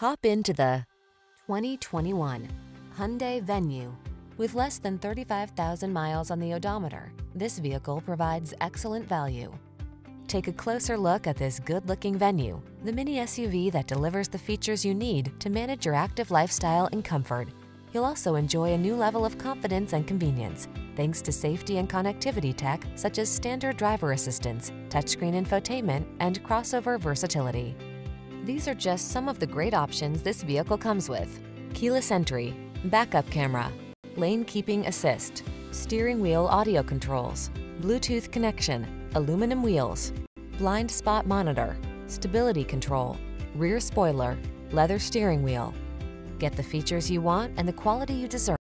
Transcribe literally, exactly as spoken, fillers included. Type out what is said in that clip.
Hop into the twenty twenty-one Hyundai Venue. With less than thirty-five thousand miles on the odometer, this vehicle provides excellent value. Take a closer look at this good-looking Venue, the mini S U V that delivers the features you need to manage your active lifestyle in comfort. You'll also enjoy a new level of confidence and convenience, thanks to safety and connectivity tech such as standard driver assistance, touchscreen infotainment, and crossover versatility. These are just some of the great options this vehicle comes with: keyless entry, backup camera, lane keeping assist, steering wheel audio controls, Bluetooth connection, aluminum wheels, blind spot monitor, stability control, rear spoiler, leather steering wheel. Get the features you want and the quality you deserve.